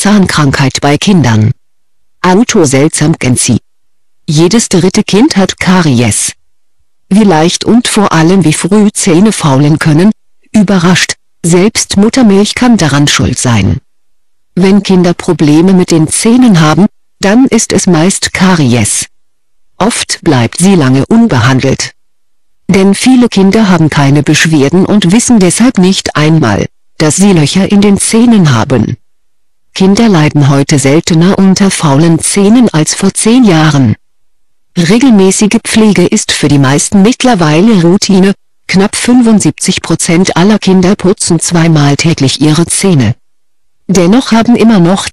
Zahnkrankheit bei Kindern. Autoselsamkenzie. Jedes dritte Kind hat Karies. Wie leicht und vor allem wie früh Zähne faulen können, überrascht, selbst Muttermilch kann daran schuld sein. Wenn Kinder Probleme mit den Zähnen haben, dann ist es meist Karies. Oft bleibt sie lange unbehandelt. Denn viele Kinder haben keine Beschwerden und wissen deshalb nicht einmal, dass sie Löcher in den Zähnen haben. Kinder leiden heute seltener unter faulen Zähnen als vor 10 Jahren. Regelmäßige Pflege ist für die meisten mittlerweile Routine, knapp 75% aller Kinder putzen 2-mal täglich ihre Zähne. Dennoch haben immer noch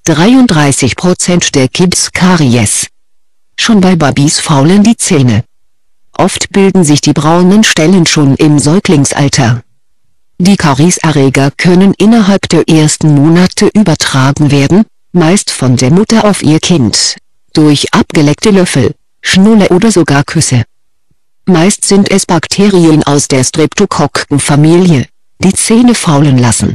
33% der Kids Karies. Schon bei Babys faulen die Zähne. Oft bilden sich die braunen Stellen schon im Säuglingsalter. Die Karieserreger können innerhalb der ersten Monate übertragen werden, meist von der Mutter auf ihr Kind, durch abgeleckte Löffel, Schnulle oder sogar Küsse. Meist sind es Bakterien aus der Streptokokkenfamilie, die Zähne faulen lassen.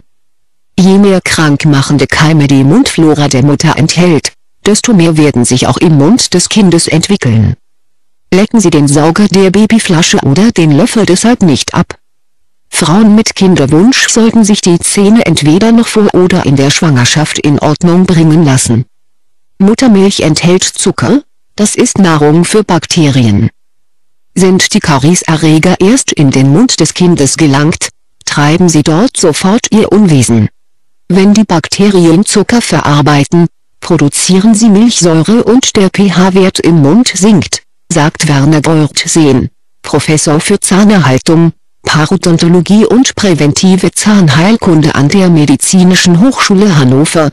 Je mehr krankmachende Keime die Mundflora der Mutter enthält, desto mehr werden sich auch im Mund des Kindes entwickeln. Lecken Sie den Sauger der Babyflasche oder den Löffel deshalb nicht ab. Frauen mit Kinderwunsch sollten sich die Zähne entweder noch vor oder in der Schwangerschaft in Ordnung bringen lassen. Muttermilch enthält Zucker, das ist Nahrung für Bakterien. Sind die Karieserreger erst in den Mund des Kindes gelangt, treiben sie dort sofort ihr Unwesen. Wenn die Bakterien Zucker verarbeiten, produzieren sie Milchsäure und der pH-Wert im Mund sinkt, sagt Werner Beuertseen, Professor für Zahnerhaltung, Parodontologie und präventive Zahnheilkunde an der Medizinischen Hochschule Hannover,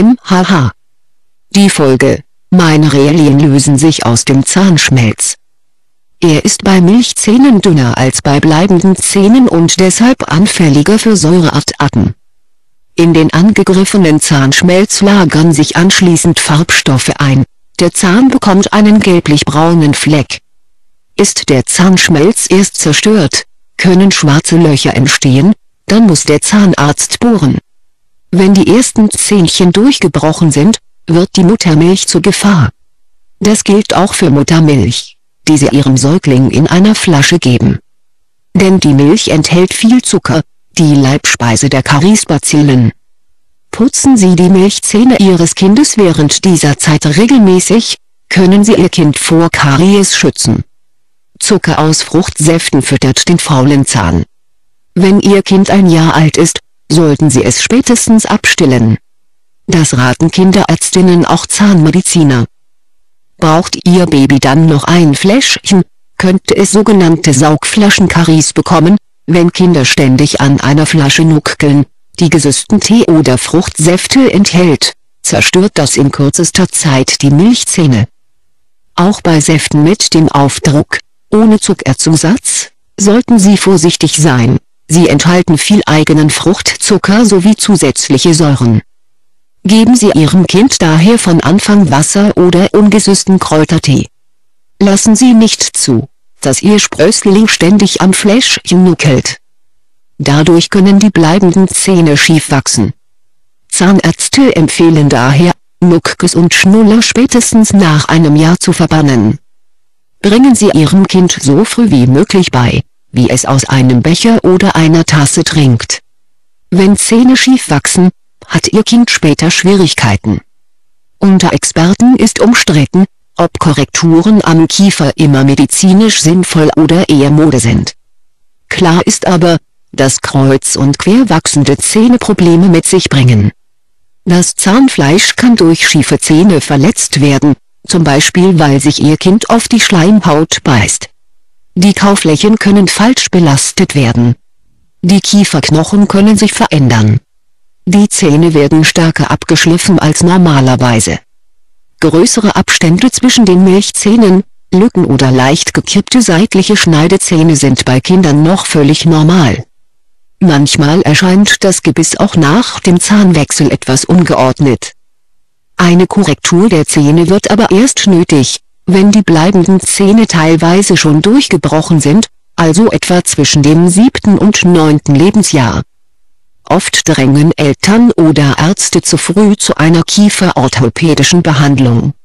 MHH. Die Folge: Mineralien lösen sich aus dem Zahnschmelz. Er ist bei Milchzähnen dünner als bei bleibenden Zähnen und deshalb anfälliger für Säurearten. In den angegriffenen Zahnschmelz lagern sich anschließend Farbstoffe ein, der Zahn bekommt einen gelblich-braunen Fleck. Ist der Zahnschmelz erst zerstört, können schwarze Löcher entstehen, dann muss der Zahnarzt bohren. Wenn die ersten Zähnchen durchgebrochen sind, wird die Muttermilch zur Gefahr. Das gilt auch für Muttermilch, die sie ihrem Säugling in einer Flasche geben. Denn die Milch enthält viel Zucker, die Leibspeise der Kariesbazillen. Putzen Sie die Milchzähne Ihres Kindes während dieser Zeit regelmäßig, können Sie Ihr Kind vor Karies schützen. Zucker aus Fruchtsäften füttert den faulen Zahn. Wenn Ihr Kind 1 Jahr alt ist, sollten Sie es spätestens abstillen. Das raten Kinderärztinnen, auch Zahnmediziner. Braucht Ihr Baby dann noch ein Fläschchen, könnte es sogenannte Saugflaschenkaries bekommen, wenn Kinder ständig an einer Flasche nuckeln, die gesüßten Tee oder Fruchtsäfte enthält, zerstört das in kürzester Zeit die Milchzähne. Auch bei Säften mit dem Aufdruck ohne Zuckerzusatz sollten Sie vorsichtig sein, sie enthalten viel eigenen Fruchtzucker sowie zusätzliche Säuren. Geben Sie Ihrem Kind daher von Anfang Wasser oder ungesüßten Kräutertee. Lassen Sie nicht zu, dass Ihr Sprössling ständig am Fläschchen nuckelt. Dadurch können die bleibenden Zähne schief wachsen. Zahnärzte empfehlen daher, Nuckes und Schnuller spätestens nach 1 Jahr zu verbannen. Bringen Sie Ihrem Kind so früh wie möglich bei, wie es aus einem Becher oder einer Tasse trinkt. Wenn Zähne schief wachsen, hat Ihr Kind später Schwierigkeiten. Unter Experten ist umstritten, ob Korrekturen am Kiefer immer medizinisch sinnvoll oder eher Mode sind. Klar ist aber, dass kreuz- und quer wachsende Zähne Probleme mit sich bringen. Das Zahnfleisch kann durch schiefe Zähne verletzt werden, zum Beispiel weil sich Ihr Kind auf die Schleimhaut beißt. Die Kauflächen können falsch belastet werden. Die Kieferknochen können sich verändern. Die Zähne werden stärker abgeschliffen als normalerweise. Größere Abstände zwischen den Milchzähnen, Lücken oder leicht gekippte seitliche Schneidezähne sind bei Kindern noch völlig normal. Manchmal erscheint das Gebiss auch nach dem Zahnwechsel etwas ungeordnet. Eine Korrektur der Zähne wird aber erst nötig, wenn die bleibenden Zähne teilweise schon durchgebrochen sind, also etwa zwischen dem 7. und 9. Lebensjahr. Oft drängen Eltern oder Ärzte zu früh zu einer kieferorthopädischen Behandlung.